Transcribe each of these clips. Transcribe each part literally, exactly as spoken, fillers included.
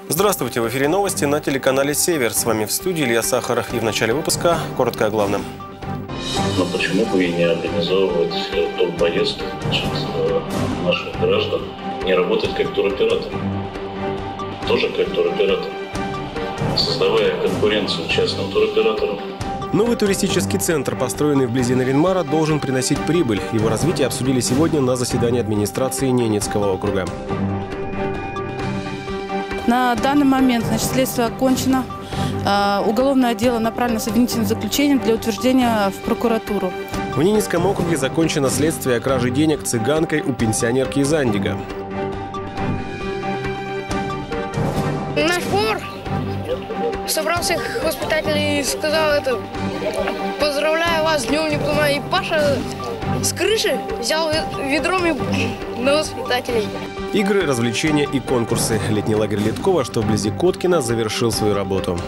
Здравствуйте, в эфире новости на телеканале «Север». С вами в студии Илья Сахаров. И в начале выпуска коротко о главном. Но почему бы и не организовывать турпоездки наших граждан, не работать как туроператор? Тоже как туроператор, создавая конкуренцию частным туроператорам. Новый туристический центр, построенный вблизи Нарьян-Мара, должен приносить прибыль. Его развитие обсудили сегодня на заседании администрации Ненецкого округа. На данный момент, значит, следствие окончено. Уголовное дело направлено с обвинительным заключением для утверждения в прокуратуру. В Ненецком округе закончено следствие о краже денег цыганкой у пенсионерки из Андига. Наш вор собрал всех воспитателей и сказал это: поздравляю вас с днем Нептуна. И Паша с крыши взял ведром и на воспитателей. Игры, развлечения и конкурсы. Летний лагерь Литкова, что вблизи Коткина, завершил свою работу.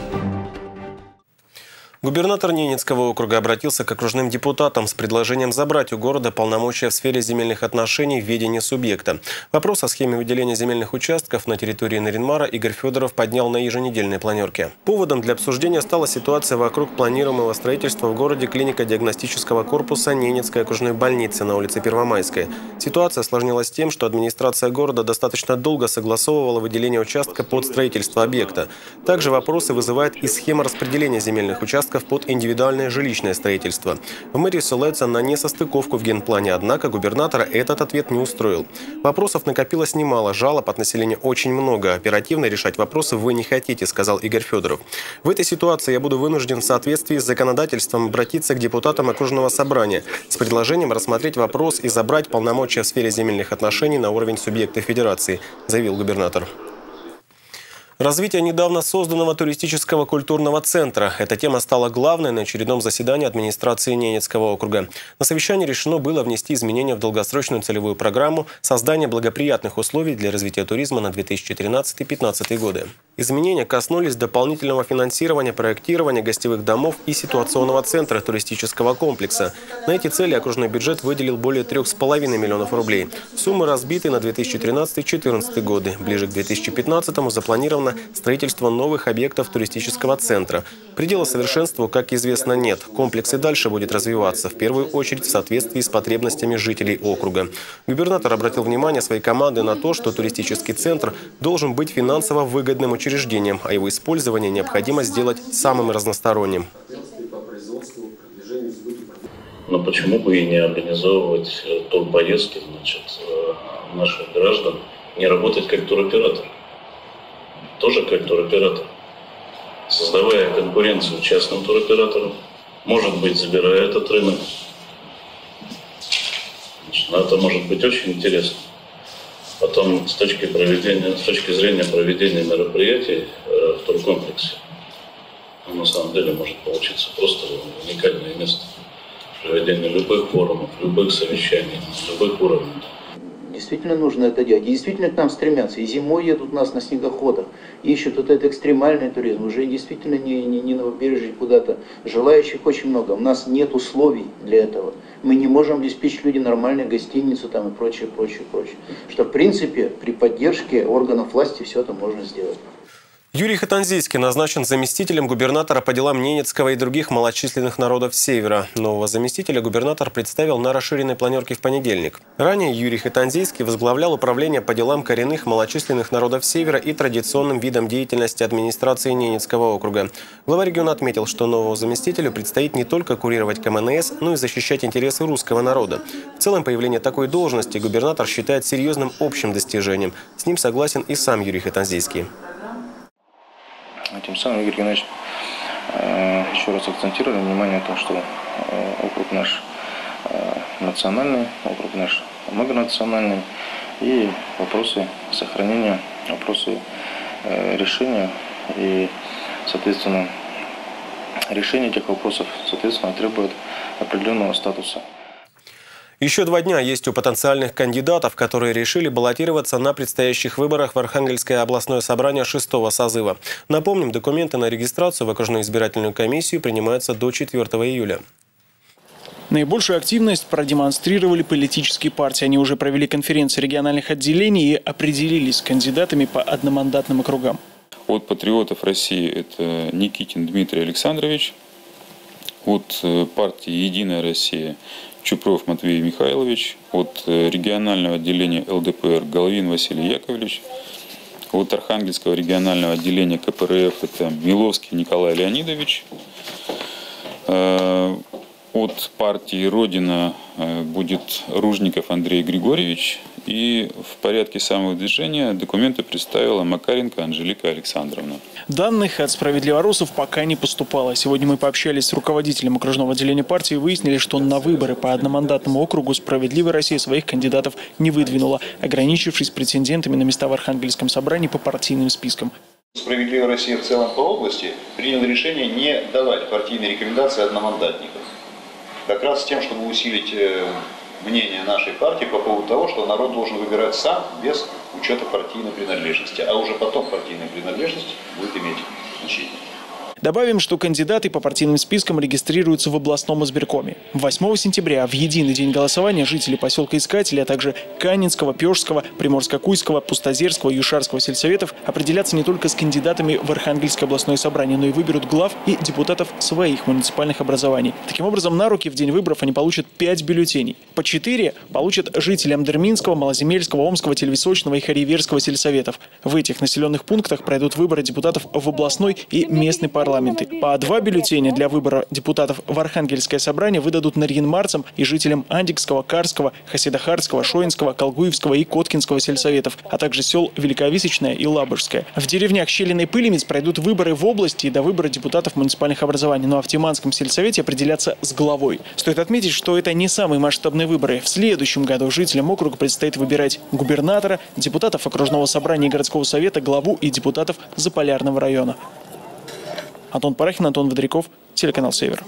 Губернатор Ненецкого округа обратился к окружным депутатам с предложением забрать у города полномочия в сфере земельных отношений в ведении субъекта. Вопрос о схеме выделения земельных участков на территории Нарьян-Мара Игорь Федоров поднял на еженедельной планерке. Поводом для обсуждения стала ситуация вокруг планируемого строительства в городе клинико-диагностического корпуса Ненецкой окружной больницы на улице Первомайской. Ситуация осложнилась тем, что администрация города достаточно долго согласовывала выделение участка под строительство объекта. Также вопросы вызывает и схема распределения земельных участков под индивидуальное жилищное строительство. В мэрии ссылаются на несостыковку в генплане, однако губернатора этот ответ не устроил. Вопросов накопилось немало, жалоб от населения очень много. Оперативно решать вопросы вы не хотите, сказал Игорь Федоров. В этой ситуации я буду вынужден в соответствии с законодательством обратиться к депутатам окружного собрания с предложением рассмотреть вопрос и забрать полномочия в сфере земельных отношений на уровень субъекта федерации, заявил губернатор. Развитие недавно созданного туристического культурного центра. Эта тема стала главной на очередном заседании администрации Ненецкого округа. На совещании решено было внести изменения в долгосрочную целевую программу создания благоприятных условий для развития туризма на две тысячи тринадцатый — две тысячи пятнадцатый годы. Изменения коснулись дополнительного финансирования, проектирования гостевых домов и ситуационного центра туристического комплекса. На эти цели окружной бюджет выделил более трех с половиной миллионов рублей. Суммы разбиты на две тысячи тринадцатый — две тысячи четырнадцатый годы. Ближе к две тысячи пятнадцатому запланировано строительство новых объектов туристического центра. Предела совершенству, как известно, нет. Комплекс и дальше будет развиваться, в первую очередь в соответствии с потребностями жителей округа. Губернатор обратил внимание своей команды на то, что туристический центр должен быть финансово выгодным учреждением, а его использование необходимо сделать самым разносторонним. Но почему бы и не организовывать турпоездки, значит, наших граждан, не работать как туроператор? Тоже как туроператор, создавая конкуренцию частным туроператорам, может быть, забирая этот рынок. Значит, это может быть очень интересно. Потом, с точки, проведения, с точки зрения проведения мероприятий э, в туркомплексе, ну, на самом деле может получиться просто уникальное место проведения любых форумов, любых совещаний, любых уровней. Действительно нужно это делать. И действительно к нам стремятся. И зимой едут у нас на снегоходах, ищут вот этот экстремальный туризм. Уже действительно не, не, не на побережье куда-то. Желающих очень много. У нас нет условий для этого. Мы не можем обеспечить людям нормальную гостиницу там и прочее, прочее, прочее. Что в принципе при поддержке органов власти все это можно сделать. Юрий Хатанзийский назначен заместителем губернатора по делам Ненецкого и других малочисленных народов Севера. Нового заместителя губернатор представил на расширенной планерке в понедельник. Ранее Юрий Хатанзийский возглавлял управление по делам коренных малочисленных народов Севера и традиционным видам деятельности администрации Ненецкого округа. Глава региона отметил, что новому заместителю предстоит не только курировать ка эм эн эс, но и защищать интересы русского народа. В целом, появление такой должности губернатор считает серьезным общим достижением. С ним согласен и сам Юрий Хатанзийский. Тем самым, Игорь Геннадьевич, еще раз акцентировали внимание на том, что округ наш национальный, округ наш многонациональный, и вопросы сохранения, вопросы решения и, соответственно, решение этих вопросов, соответственно, требует определенного статуса. Еще два дня есть у потенциальных кандидатов, которые решили баллотироваться на предстоящих выборах в Архангельское областное собрание шестого созыва. Напомним, документы на регистрацию в окружную избирательную комиссию принимаются до четвёртого июля. Наибольшую активность продемонстрировали политические партии. Они уже провели конференции региональных отделений и определились с кандидатами по одномандатным округам. От патриотов России это Никитин Дмитрий Александрович. От партии «Единая Россия» Чупров Матвей Михайлович. От регионального отделения эл дэ пэ эр Головин Василий Яковлевич. От Архангельского регионального отделения ка пэ эр эф это Миловский Николай Леонидович. От партии «Родина» будет Ружников Андрей Григорьевич. И в порядке самовыдвижения документы представила Макаренко Анжелика Александровна. Данных от «Справедливорусов» пока не поступало. Сегодня мы пообщались с руководителем окружного отделения партии и выяснили, что на выборы по одномандатному округу «Справедливая Россия» своих кандидатов не выдвинула, ограничившись претендентами на места в Архангельском собрании по партийным спискам. «Справедливая Россия» в целом по области приняла решение не давать партийные рекомендации одномандатников. Как раз с тем, чтобы усилить мнение нашей партии по поводу того, что народ должен выбирать сам без учета партийной принадлежности, а уже потом партийная принадлежность будет иметь значение. Добавим, что кандидаты по партийным спискам регистрируются в областном избиркоме. восьмого сентября в единый день голосования жители поселка Искатели, а также Канинского, Пешского, Приморско-Куйского, Пустозерского, Юшарского сельсоветов определятся не только с кандидатами в Архангельское областное собрание, но и выберут глав и депутатов своих муниципальных образований. Таким образом, на руки в день выборов они получат пять бюллетеней. По четыре получат жители Амдерминского, Малоземельского, Омского, Телевисочного и Хариверского сельсоветов. В этих населенных пунктах пройдут выборы депутатов в областной и местный парламент. По два бюллетеня для выбора депутатов в Архангельское собрание выдадут нарьян-марцам и жителям Андикского, Карского, Хасидахарского, Шоинского, Колгуевского и Коткинского сельсоветов, а также сел Великовисочное и Лабырское. В деревнях Щелин и Пылемец пройдут выборы в области и до выбора депутатов муниципальных образований, ну а в Тиманском сельсовете определятся с главой. Стоит отметить, что это не самые масштабные выборы. В следующем году жителям округа предстоит выбирать губернатора, депутатов окружного собрания и городского совета, главу и депутатов Заполярного района. Антон Парахин, Антон Водряков, телеканал «Север».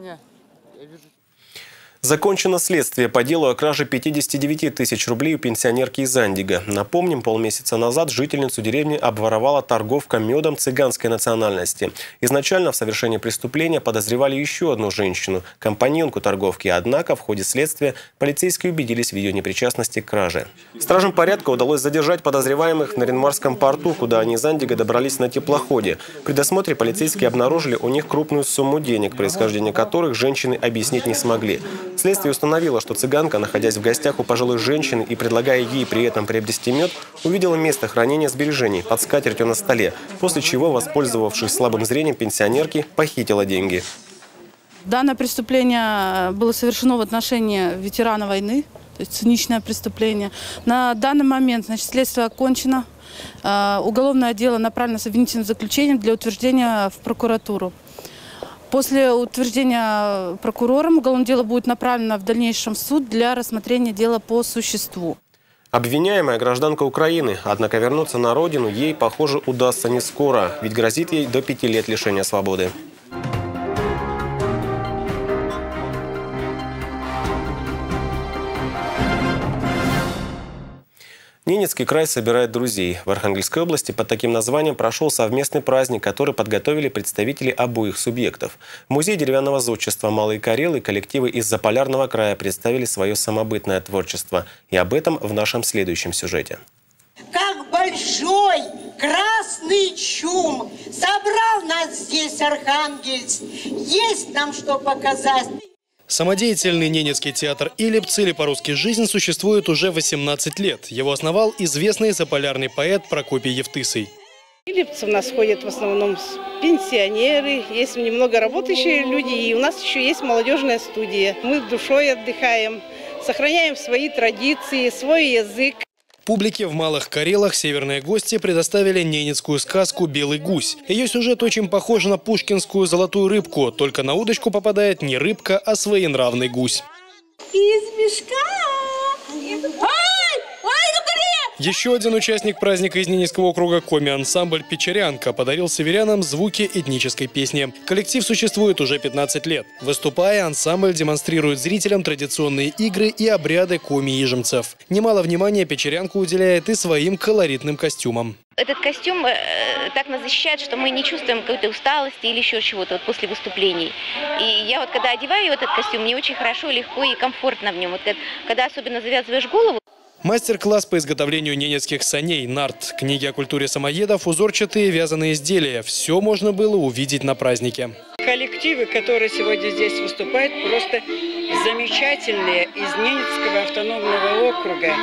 Закончено следствие по делу о краже пятидесяти девяти тысяч рублей у пенсионерки из Андига. Напомним, полмесяца назад жительницу деревни обворовала торговка медом цыганской национальности. Изначально в совершении преступления подозревали еще одну женщину, компаньонку торговки. Однако в ходе следствия полицейские убедились в ее непричастности к краже. Стражам порядка удалось задержать подозреваемых в Нарьян-Марском порту, куда они из Андига добрались на теплоходе. При досмотре полицейские обнаружили у них крупную сумму денег, происхождение которых женщины объяснить не смогли. Следствие установило, что цыганка, находясь в гостях у пожилой женщины и предлагая ей при этом приобрести мед, увидела место хранения сбережений под скатертью на столе, после чего, воспользовавшись слабым зрением пенсионерки, похитила деньги. Данное преступление было совершено в отношении ветерана войны, то есть циничное преступление. На данный момент, значит, следствие окончено. Уголовное дело направлено с обвинительным заключением для утверждения в прокуратуру. После утверждения прокурором уголовное дело будет направлено в дальнейшем в суд для рассмотрения дела по существу. Обвиняемая гражданка Украины, однако вернуться на родину ей, похоже, удастся не скоро, ведь грозит ей до пяти лет лишения свободы. Ненецкий край собирает друзей. В Архангельской области под таким названием прошел совместный праздник, который подготовили представители обоих субъектов. В музее деревянного зодчества «Малые Карелы» коллективы из Заполярного края представили свое самобытное творчество. И об этом в нашем следующем сюжете. Как большой красный чум собрал нас здесь Архангельск. Есть нам что показать. Самодеятельный ненецкий театр «Илипц», или по-русски «Жизнь», существует уже восемнадцать лет. Его основал известный заполярный поэт Прокопий Евтысый. Илипц у нас ходят в основном пенсионеры, есть немного работающие люди, и у нас еще есть молодежная студия. Мы душой отдыхаем, сохраняем свои традиции, свой язык. Публике в Малых Карелах северные гости предоставили ненецкую сказку «Белый гусь». Ее сюжет очень похож на пушкинскую «Золотую рыбку», только на удочку попадает не рыбка, а своенравный гусь. Из мешка! Еще один участник праздника из Ненецкого округа, коми-ансамбль «Печерянка», подарил северянам звуки этнической песни. Коллектив существует уже пятнадцать лет. Выступая, ансамбль демонстрирует зрителям традиционные игры и обряды коми-ижемцев. Немало внимания Печерянка уделяет и своим колоритным костюмам. Этот костюм э, так нас защищает, что мы не чувствуем какой-то усталости или еще чего-то вот после выступлений. И я вот когда одеваю этот костюм, мне очень хорошо, легко и комфортно в нем. Вот, когда особенно завязываешь голову. Мастер-класс по изготовлению ненецких саней, нарт, книги о культуре самоедов, узорчатые вязаные изделия. Все можно было увидеть на празднике. Коллективы, которые сегодня здесь выступают, просто замечательные, из Ненецкого автономного округа.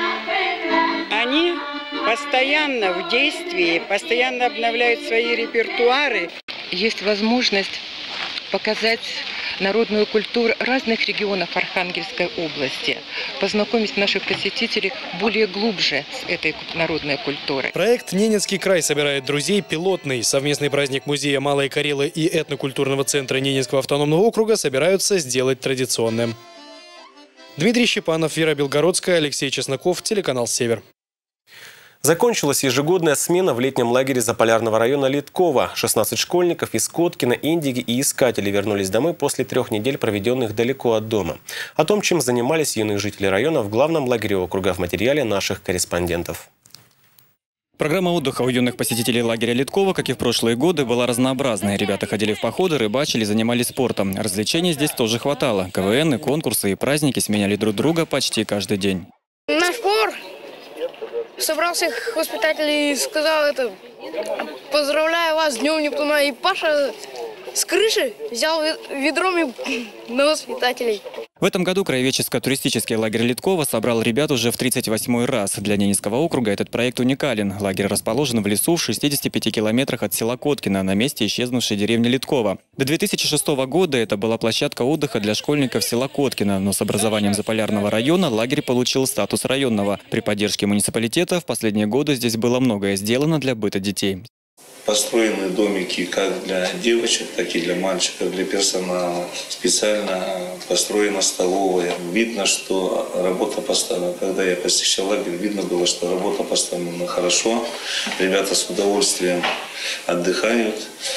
Они постоянно в действии, постоянно обновляют свои репертуары. Есть возможность показать народную культуру разных регионов Архангельской области, познакомить наших посетителей более глубже с этой народной культурой. Проект «Ненецкий край» собирает друзей пилотный. Совместный праздник музея Малой Карелы и этнокультурного центра Ненецкого автономного округа собираются сделать традиционным. Дмитрий Щепанов, Вера Белгородская, Алексей Чесноков, телеканал «Север». Закончилась ежегодная смена в летнем лагере Заполярного района Литково. шестнадцать школьников из Коткина, Индиги и Искатели вернулись домой после трех недель, проведенных далеко от дома. О том, чем занимались юные жители района в главном лагере округа, в материале наших корреспондентов. Программа отдыха у юных посетителей лагеря Литково, как и в прошлые годы, была разнообразной. Ребята ходили в походы, рыбачили, занимались спортом. Развлечений здесь тоже хватало. КВН, конкурсы и праздники сменяли друг друга почти каждый день. Наш повар собрался к воспитателю и сказал это: поздравляю вас с Днем Нептуна. И Паша с крыши взял ведром и на воспитателей. В этом году краеведческо-туристический лагерь Литково собрал ребят уже в тридцать восьмой раз. Для Ненецкого округа этот проект уникален. Лагерь расположен в лесу в шестидесяти пяти километрах от села Коткина, на месте исчезнувшей деревни Литково. До две тысячи шестого года это была площадка отдыха для школьников села Коткина, но с образованием Заполярного района лагерь получил статус районного. При поддержке муниципалитета в последние годы здесь было многое сделано для быта детей. Построены домики как для девочек, так и для мальчиков, для персонала. Специально построена столовая. Видно, что работа поставлена. Когда я посещал лагерь, видно было, что работа поставлена хорошо. Ребята с удовольствием отдыхают,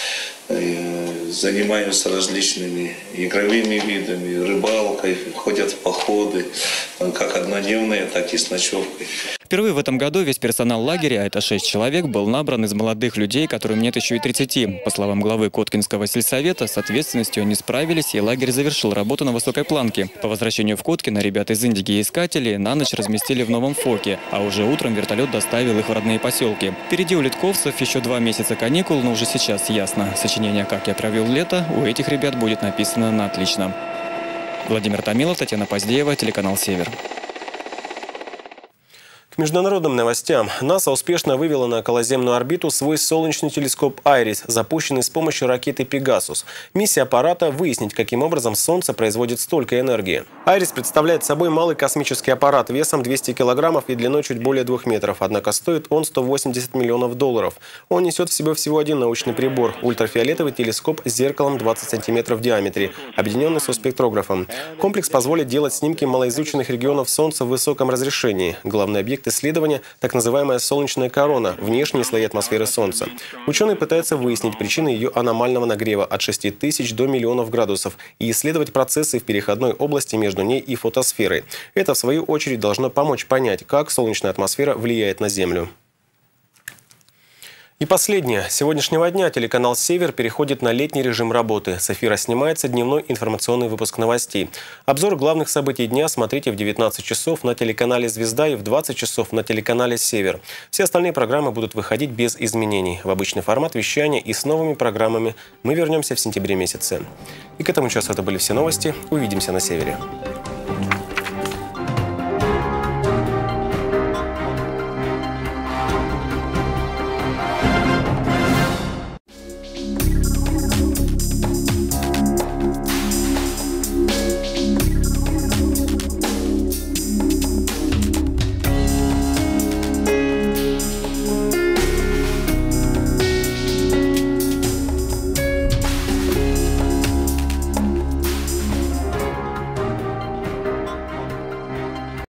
занимаются различными игровыми видами, рыбалкой, ходят в походы, как однодневные, так и с ночевкой. Впервые в этом году весь персонал лагеря, а это шесть человек, был набран из молодых людей, которым нет еще и тридцати. По словам главы Коткинского сельсовета, с ответственностью они справились, и лагерь завершил работу на высокой планке. По возвращению в Коткино ребята из Индиги и Искатели на ночь разместили в новом фоке, а уже утром вертолет доставил их в родные поселки. Впереди у литковцев еще два месяца каникул, но уже сейчас ясно. Сочинение «Как я провел лето» у этих ребят будет написано на отлично. Владимир Томилов, Татьяна Поздеева, телеканал «Север». К международным новостям. НАСА успешно вывела на околоземную орбиту свой солнечный телескоп «Айрис», запущенный с помощью ракеты «Пегасус». Миссия аппарата – выяснить, каким образом Солнце производит столько энергии. «Айрис» представляет собой малый космический аппарат весом двести килограммов и длиной чуть более двух метров, однако стоит он сто восемьдесят миллионов долларов. Он несет в себе всего один научный прибор – ультрафиолетовый телескоп с зеркалом двадцать сантиметров в диаметре, объединенный со спектрографом. Комплекс позволит делать снимки малоизученных регионов Солнца в высоком разрешении. Главный объект исследования – так называемая солнечная корона, внешние слои атмосферы Солнца. Ученые пытаются выяснить причины ее аномального нагрева от шести тысяч до миллионов градусов и исследовать процессы в переходной области между ней и фотосферой. Это, в свою очередь, должно помочь понять, как солнечная атмосфера влияет на Землю. И последнее. С сегодняшнего дня телеканал «Север» переходит на летний режим работы. С эфира снимается дневной информационный выпуск новостей. Обзор главных событий дня смотрите в девятнадцать часов на телеканале «Звезда» и в двадцать часов на телеканале «Север». Все остальные программы будут выходить без изменений. В обычный формат вещания и с новыми программами мы вернемся в сентябре месяце. И к этому часу это были все новости. Увидимся на «Севере».